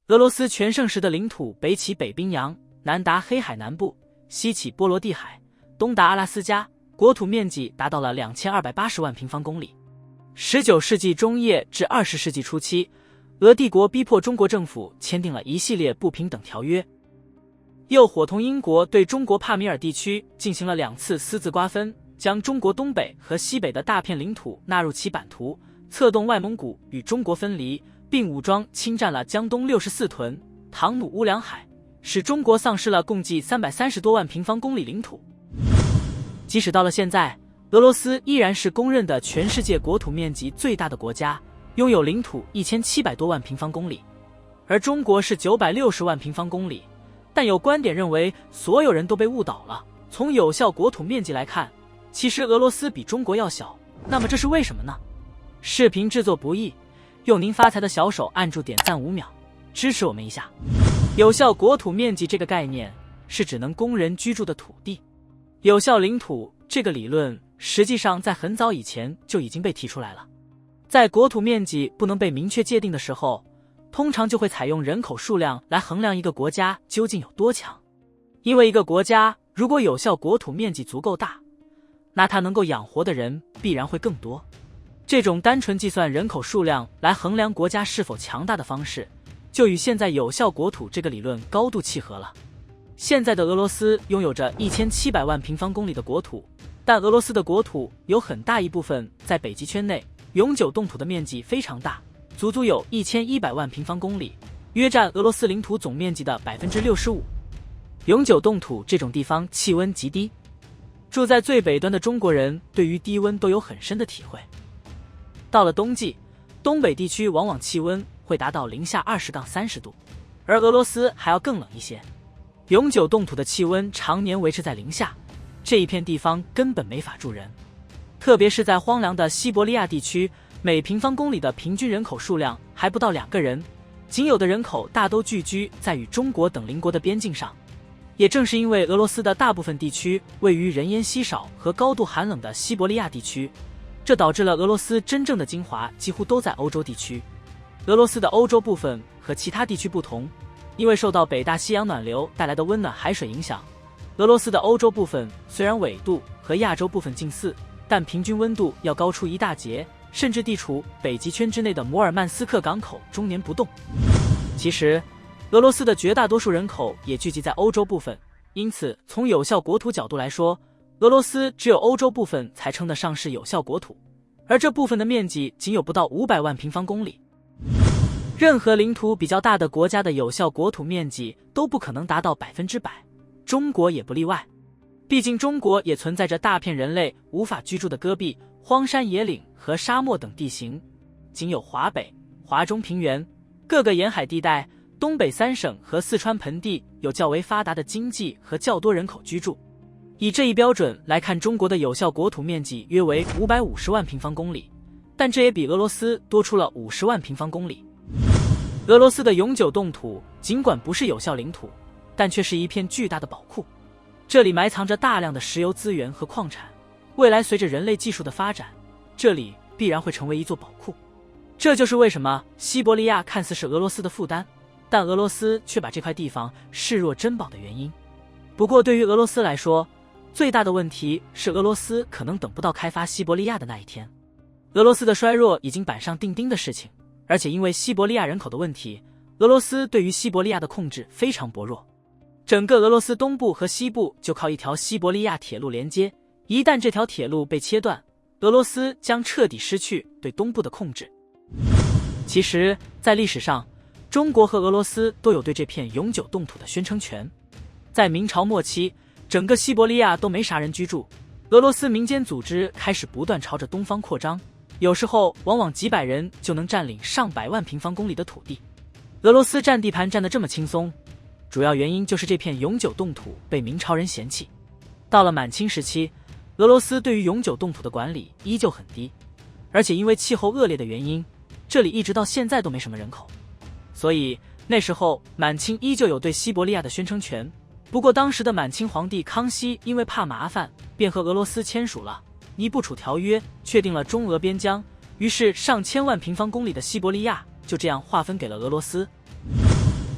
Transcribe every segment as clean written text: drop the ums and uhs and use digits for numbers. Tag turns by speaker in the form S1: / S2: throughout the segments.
S1: 俄罗斯全盛时的领土北起北冰洋，南达黑海南部，西起波罗的海，东达阿拉斯加，国土面积达到了2280万平方公里。19世纪中叶至20世纪初期，俄帝国逼迫中国政府签订了一系列不平等条约，又伙同英国对中国帕米尔地区进行了2次私自瓜分，将中国东北和西北的大片领土纳入其版图，策动外蒙古与中国分离，并武装侵占了江东64屯、唐努乌梁海，使中国丧失了共计330多万平方公里领土。即使到了现在，俄罗斯依然是公认的全世界国土面积最大的国家，拥有领土1700多万平方公里，而中国是960万平方公里。但有观点认为，所有人都被误导了。从有效国土面积来看，其实俄罗斯比中国要小，那么这是为什么呢？视频制作不易，用您发财的小手按住点赞5秒，支持我们一下。有效国土面积这个概念是指能供人居住的土地。有效领土这个理论实际上在很早以前就已经被提出来了。在国土面积不能被明确界定的时候，通常就会采用人口数量来衡量一个国家究竟有多强。因为一个国家如果有效国土面积足够大，那它能够养活的人必然会更多。这种单纯计算人口数量来衡量国家是否强大的方式，就与现在有效国土这个理论高度契合了。现在的俄罗斯拥有着1700万平方公里的国土，但俄罗斯的国土有很大一部分在北极圈内，永久冻土的面积非常大，足足有1100万平方公里，约占俄罗斯领土总面积的 65%。 永久冻土这种地方气温极低，住在最北端的中国人对于低温都有很深的体会。到了冬季，东北地区往往气温会达到-20-30度，而俄罗斯还要更冷一些。永久冻土的气温常年维持在零下，这一片地方根本没法住人。特别是在荒凉的西伯利亚地区，每平方公里的平均人口数量还不到2个人，仅有的人口大都聚居在与中国等邻国的边境上。也正是因为俄罗斯的大部分地区位于人烟稀少和高度寒冷的西伯利亚地区，这导致了俄罗斯真正的精华几乎都在欧洲地区。俄罗斯的欧洲部分和其他地区不同，因为受到北大西洋暖流带来的温暖海水影响，俄罗斯的欧洲部分虽然纬度和亚洲部分近似，但平均温度要高出一大截，甚至地处北极圈之内的摩尔曼斯克港口终年不动。其实俄罗斯的绝大多数人口也聚集在欧洲部分，因此从有效国土角度来说，俄罗斯只有欧洲部分才称得上是有效国土，而这部分的面积仅有不到500万平方公里。任何领土比较大的国家的有效国土面积都不可能达到100%，中国也不例外。毕竟中国也存在着大片人类无法居住的戈壁、荒山野岭和沙漠等地形，仅有华北、华中平原、各个沿海地带、东北3省和四川盆地有较为发达的经济和较多人口居住。以这一标准来看，中国的有效国土面积约为550万平方公里，但这也比俄罗斯多出了50万平方公里。俄罗斯的永久冻土尽管不是有效领土，但却是一片巨大的宝库，这里埋藏着大量的石油资源和矿产，未来随着人类技术的发展，这里必然会成为一座宝库。这就是为什么西伯利亚看似是俄罗斯的负担，但俄罗斯却把这块地方视若珍宝的原因。不过对于俄罗斯来说，最大的问题是俄罗斯可能等不到开发西伯利亚的那一天。俄罗斯的衰弱已经板上钉钉的事情，而且因为西伯利亚人口的问题，俄罗斯对于西伯利亚的控制非常薄弱。整个俄罗斯东部和西部就靠一条西伯利亚铁路连接，一旦这条铁路被切断，俄罗斯将彻底失去对东部的控制。其实在历史上，中国和俄罗斯都有对这片永久冻土的宣称权。在明朝末期，整个西伯利亚都没啥人居住，俄罗斯民间组织开始不断朝着东方扩张，有时候往往几百人就能占领上百万平方公里的土地。俄罗斯占地盘占得这么轻松，主要原因就是这片永久冻土被明朝人嫌弃。到了满清时期，俄罗斯对于永久冻土的管理依旧很低，而且因为气候恶劣的原因，这里一直到现在都没什么人口。所以那时候满清依旧有对西伯利亚的宣称权。不过当时的满清皇帝康熙因为怕麻烦，便和俄罗斯签署了尼布楚条约，确定了中俄边疆，于是上千万平方公里的西伯利亚就这样划分给了俄罗斯。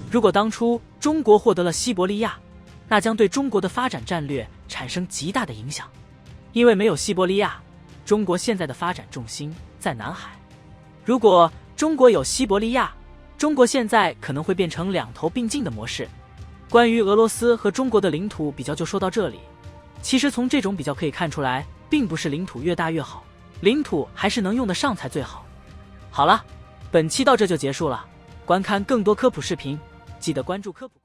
S1: 如果当初中国获得了西伯利亚，那将对中国的发展战略产生极大的影响。因为没有西伯利亚，中国现在的发展重心在南海。如果中国有西伯利亚，中国现在可能会变成两头并进的模式。关于俄罗斯和中国的领土比较就说到这里。其实从这种比较可以看出来，并不是领土越大越好，领土还是能用得上才最好。好了，本期到这就结束了。观看更多科普视频，记得关注科普。